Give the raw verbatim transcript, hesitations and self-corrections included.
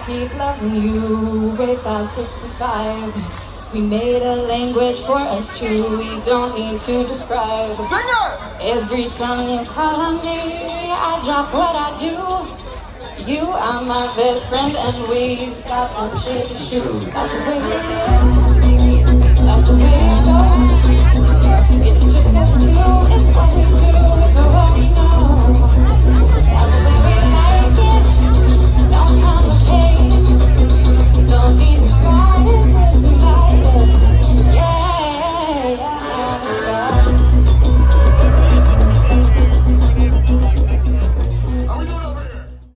keep loving you without sixty-five. We made a language for us two, we don't need to describe. Every time you call on me, I drop what I do. You are my best friend and we've got some shit to shoot. That's the way it is, that's the way it goes. It's just us two, it's what we do.